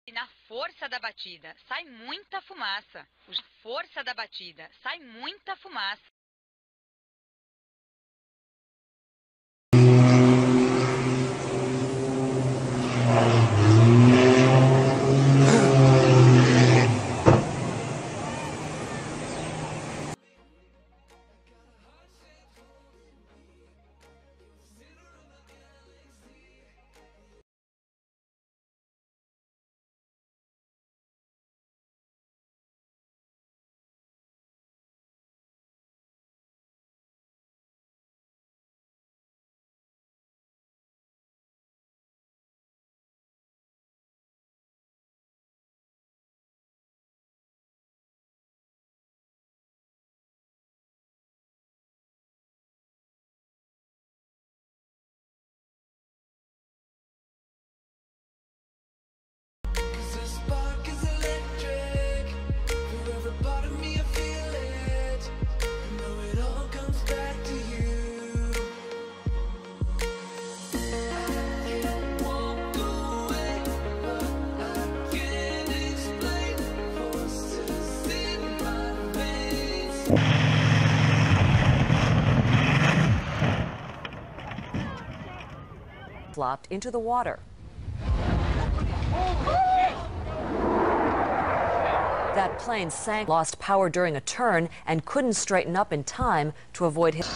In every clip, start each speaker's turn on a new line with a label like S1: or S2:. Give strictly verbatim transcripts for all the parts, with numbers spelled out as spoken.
S1: E na força da batida sai muita fumaça. Na força da batida sai muita fumaça.
S2: Flopped into the water. That plane sank, lost power during a turn, and couldn't straighten up in time to avoid his.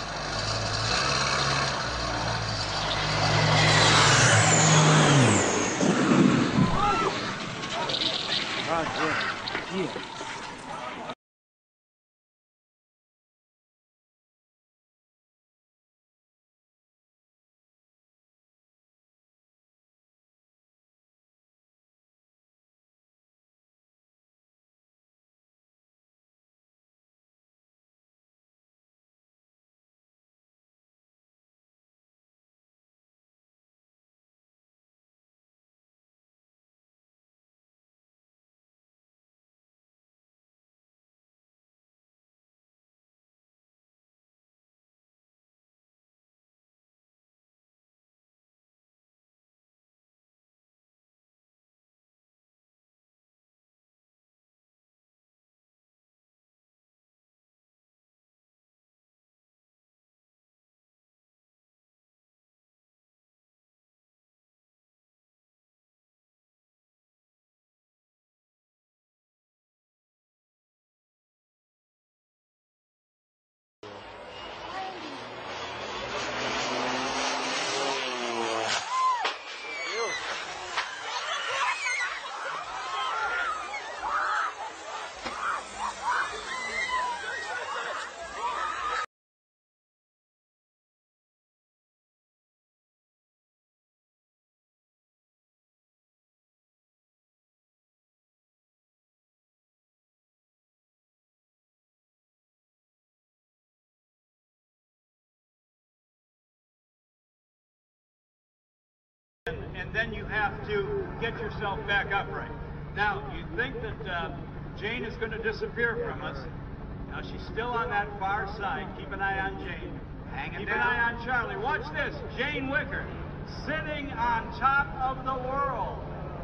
S3: And then you have to get yourself back upright. Now, you think that uh, Jane is going to disappear from us. Now, she's still on that far side. Keep an eye on Jane. Hang Keep down. an eye on Charlie. Watch this. Jane Wicker sitting on top of the world.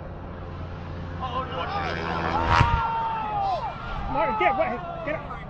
S3: Oh, no.
S4: Martin, get away. Get up.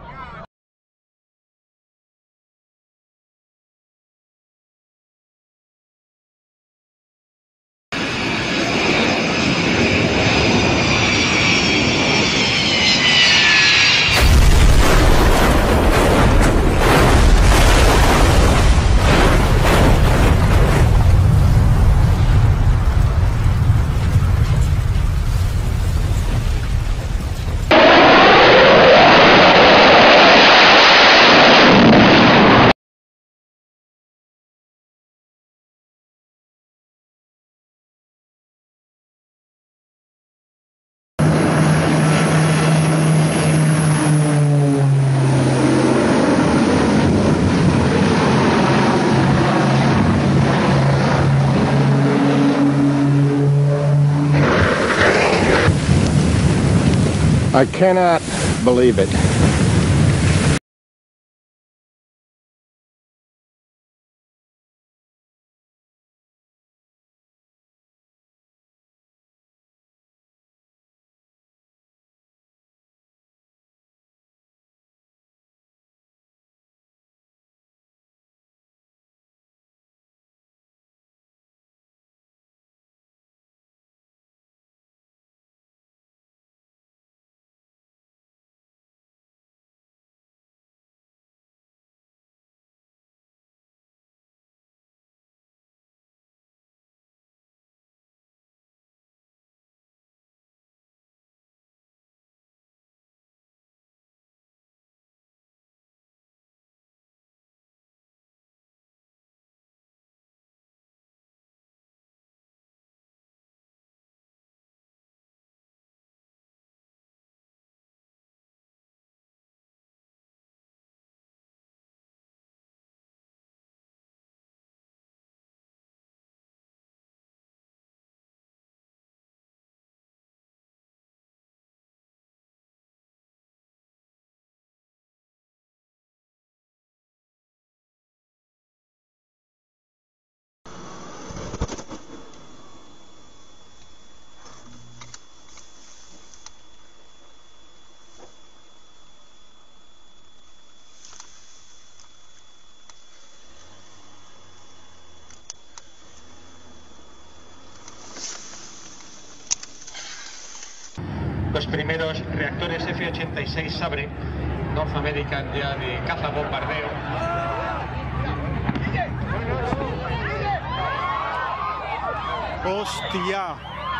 S5: I cannot believe it.
S6: los primeros reactores F ochenta y seis Sabre, North American ya de caza bombardeo.
S7: ¡Hostia!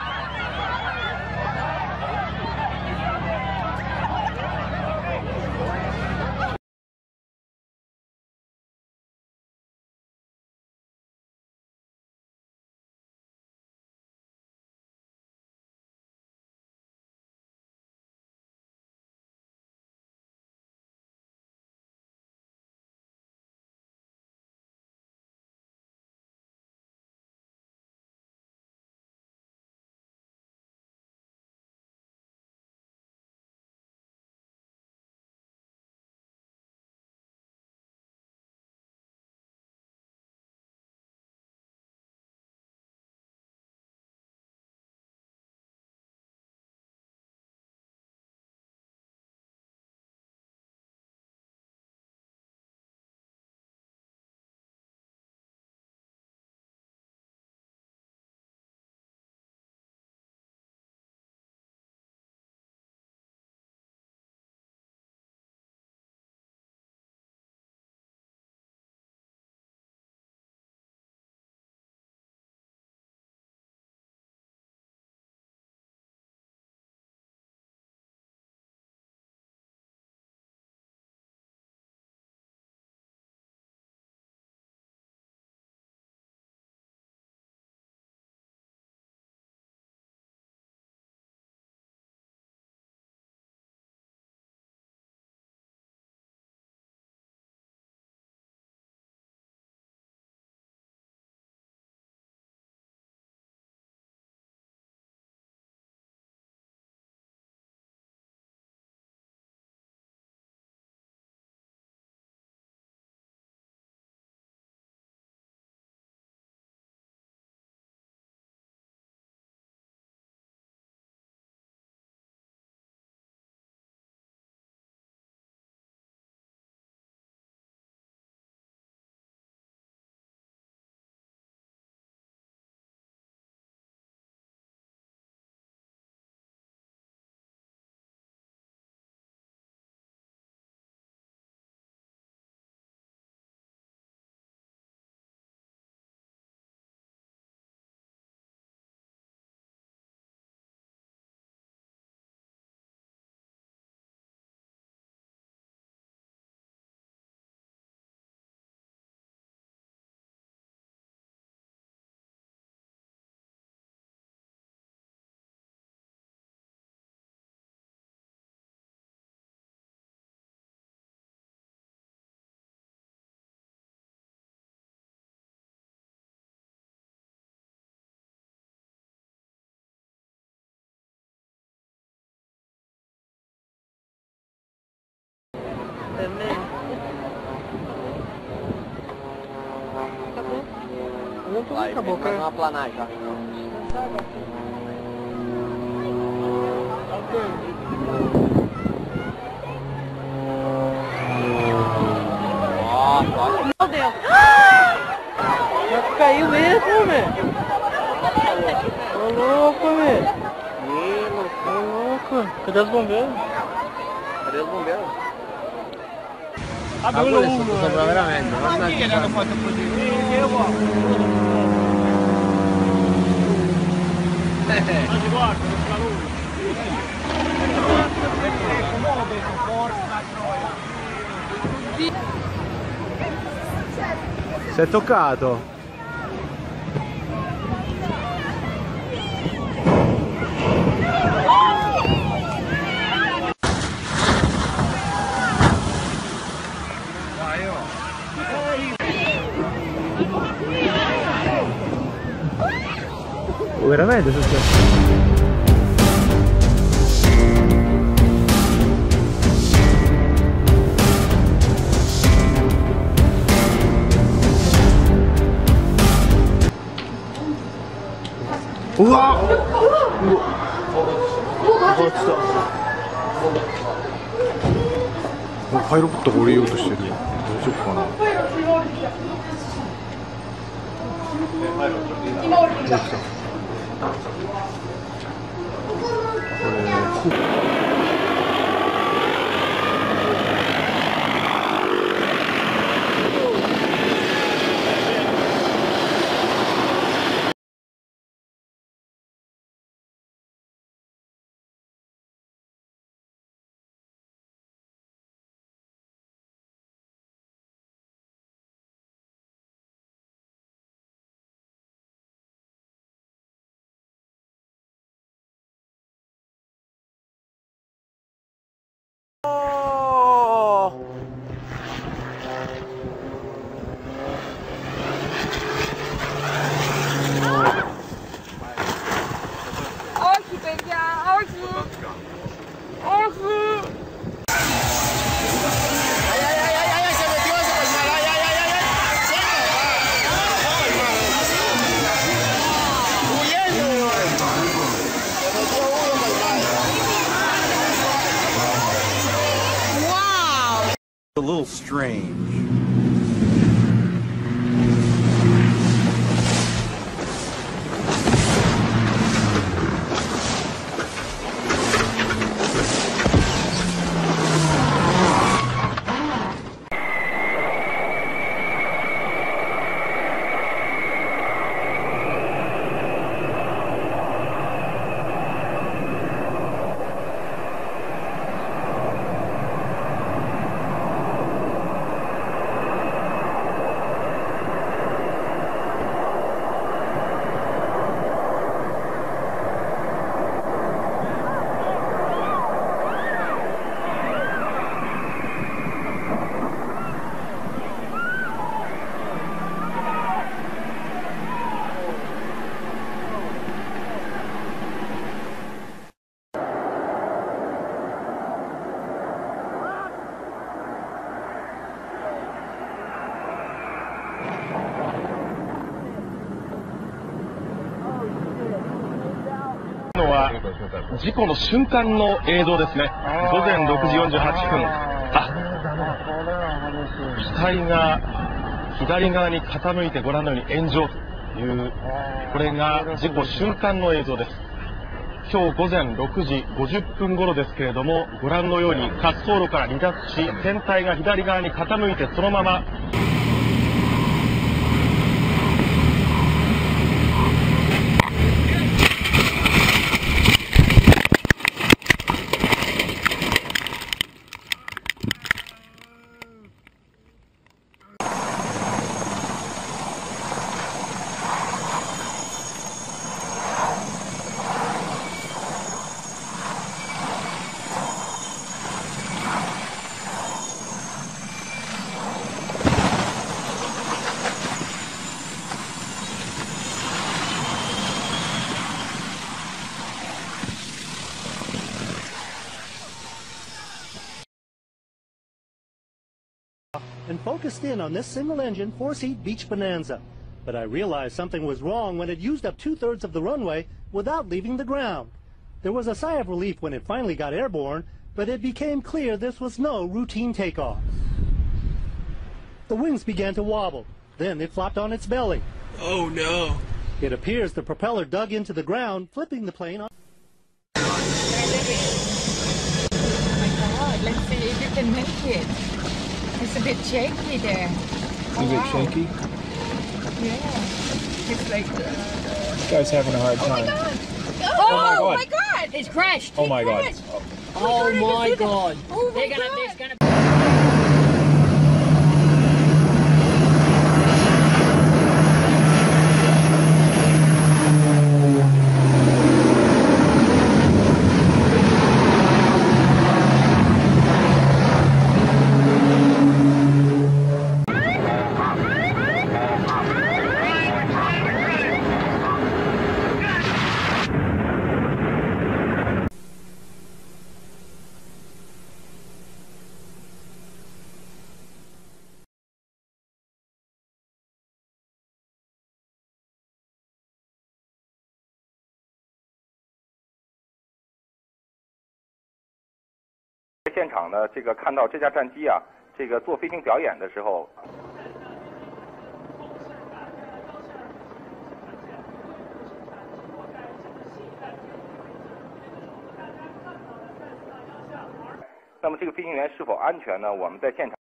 S8: Acabou? Não tô Vai, acabou, cara. Uma planagem já. Nossa, olha. Meu Deus. Já caiu mesmo, velho. Tô louco, velho. Tô louco. Cadê os bombeiros? Cadê os bombeiros?
S7: Ah, quello uno, sopra veramente, ma chi l'hanno fatto così? Io ma si guarda, non fa lui. Si è toccato. Veramente è successo? Wow! 어, 파이로부터降りようとしてる。大丈夫かな。どうした。これ
S9: A little strange.
S10: は事故の瞬間の映像ですね。ごぜんろくじよんじゅうはっぷん。あ、機体が左側に傾いてご覧のように炎上という、これが事故瞬間の映像です。今日ごぜんろくじごじゅっぷん頃ですけれども、ご覧のように滑走路から離脱し、船体が左側に傾いてそのまま
S11: and focused in on this single-engine, four-seat beach bonanza. But I realized something was wrong when it used up two-thirds of the runway without leaving the ground. There was a sigh of relief when it finally got airborne, but it became clear this was no routine takeoff. The wings began to wobble. Then it flopped on its belly.
S12: Oh, no.
S11: It appears the propeller dug into the ground, flipping the plane on.
S1: Oh my God, let's see if you can make it. It's a bit shaky there.
S12: It's
S1: oh,
S12: a bit
S1: wow.
S12: shaky?
S1: Yeah. It's like... Uh,
S12: this guy's having a hard time.
S1: Oh, oh,
S12: oh
S1: my
S12: my
S1: God. God! It's crashed.
S12: Oh
S1: it
S12: my God.
S1: crashed.
S12: Oh,
S1: oh
S12: my God.
S1: Oh my
S12: they're
S1: God.
S12: Gonna, there's gonna
S13: 在现场呢，这个看到这架战机啊，这个做飞行表演的时候。 那么这个飞行员是否安全呢？我们在现场。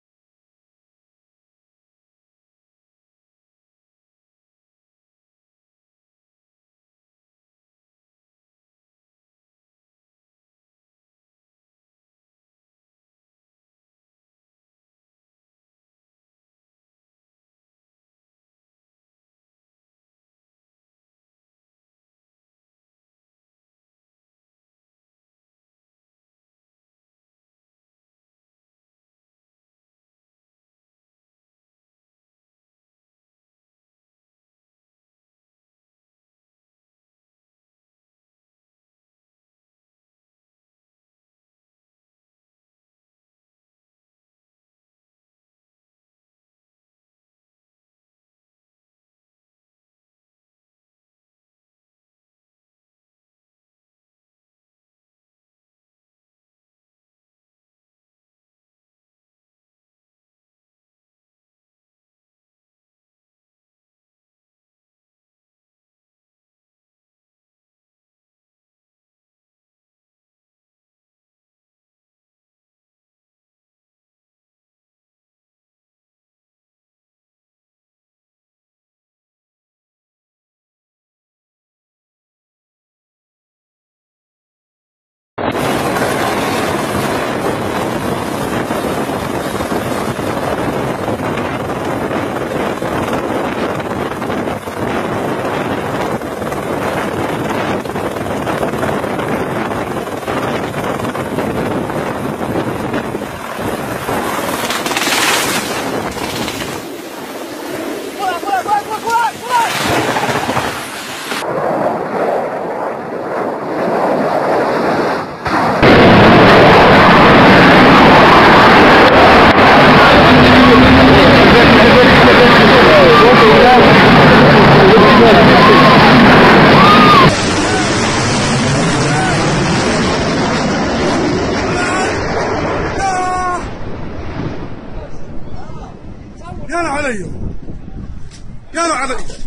S14: يلا علي يلا علي